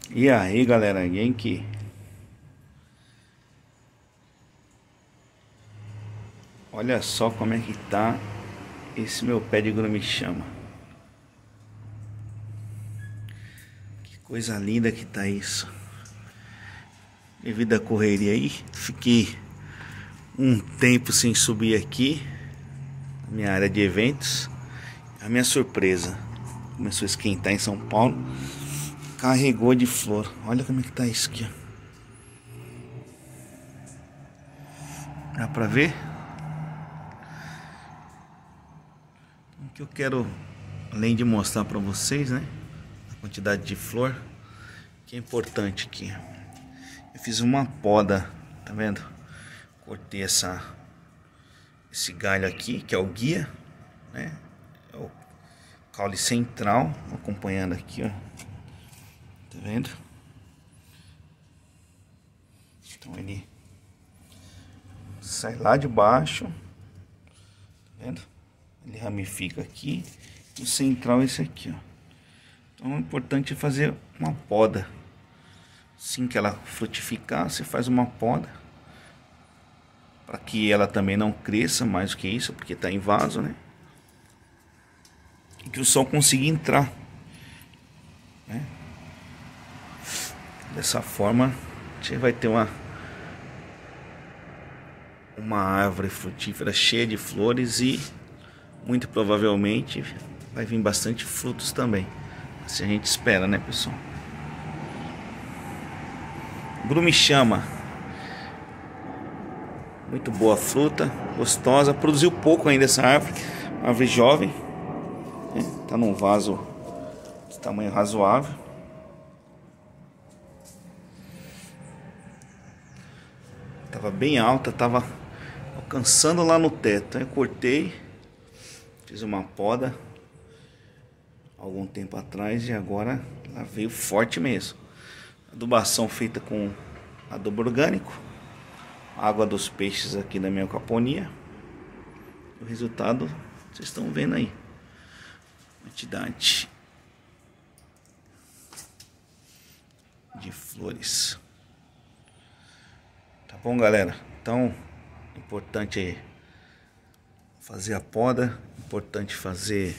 E aí galera, Genki, olha só como é que tá esse meu pé de Grumichama. Que coisa linda que tá isso. Devido à correria aí, fiquei um tempo sem subir aqui na minha área de eventos. A minha surpresa começou a esquentar em São Paulo, carregou de flor. Olha como é que tá isso aqui, ó. Dá pra ver? O que eu quero, além de mostrar pra vocês, né, a quantidade de flor, que é importante aqui. Eu fiz uma poda, tá vendo? Cortei esse galho aqui, que é o guia, né? É o caule central, acompanhando aqui, ó. Tá vendo? Então ele sai lá de baixo, tá vendo? Ele ramifica aqui. O central é esse aqui, ó. Então é importante fazer uma poda. Assim que ela frutificar, você faz uma poda, para que ela também não cresça mais do que isso, porque está em vaso, né? E que o sol consiga entrar, né? Dessa forma você vai ter uma árvore frutífera cheia de flores e muito provavelmente vai vir bastante frutos também. Assim a gente espera, né, pessoal? Grumichama, muito boa fruta, gostosa. Produziu pouco ainda essa árvore, árvore jovem, né? Tá num vaso de tamanho razoável. Tava bem alta, tava alcançando lá no teto. Eu cortei, fiz uma poda algum tempo atrás e agora ela veio forte mesmo. Adubação feita com adubo orgânico, água dos peixes aqui da minha aquaponia. O resultado vocês estão vendo aí, quantidade de flores. Tá bom, galera? Então, importante aí fazer a poda, importante fazer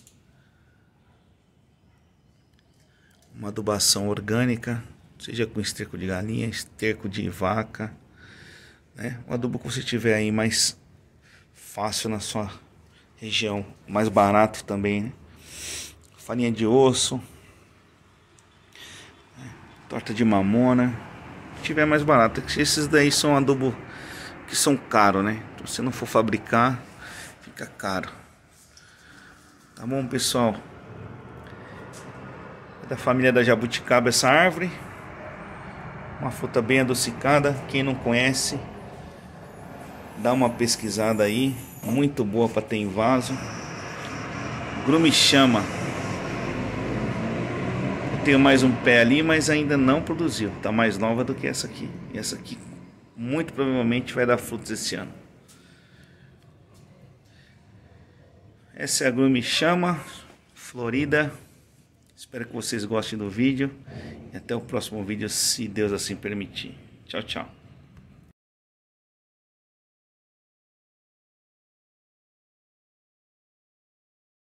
uma adubação orgânica, seja com esterco de galinha, esterco de vaca, né? O adubo que você tiver aí mais fácil na sua região, mais barato também, né? Farinha de osso, né? Torta de mamona, se tiver mais barato. Esses daí são adubo que são caros, né? Então, se não for fabricar, fica caro. Tá bom, pessoal? É da família da jabuticaba essa árvore. Uma fruta bem adocicada. Quem não conhece, dá uma pesquisada aí. Muito boa para ter em vaso. Grumichama. Eu tenho mais um pé ali, mas ainda não produziu. Tá mais nova do que essa aqui. E essa aqui muito provavelmente vai dar frutos esse ano. Essa é a Grumichama florida. Espero que vocês gostem do vídeo. E até o próximo vídeo, se Deus assim permitir. Tchau, tchau.